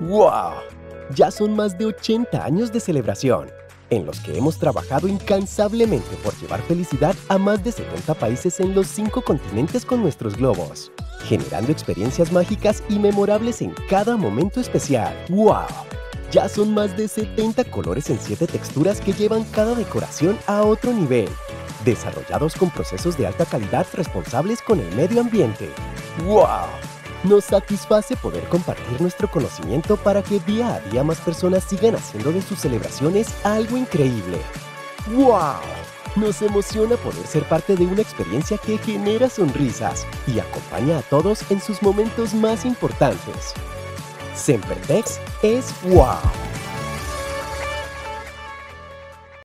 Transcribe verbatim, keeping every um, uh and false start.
¡Wow! Ya son más de ochenta años de celebración, en los que hemos trabajado incansablemente por llevar felicidad a más de setenta países en los cinco continentes con nuestros globos, generando experiencias mágicas y memorables en cada momento especial. ¡Wow! Ya son más de setenta colores en siete texturas que llevan cada decoración a otro nivel, desarrollados con procesos de alta calidad responsables con el medio ambiente. ¡Wow! Nos satisface poder compartir nuestro conocimiento para que día a día más personas sigan haciendo de sus celebraciones algo increíble. ¡Wow! Nos emociona poder ser parte de una experiencia que genera sonrisas y acompaña a todos en sus momentos más importantes. Sempertex es ¡wow!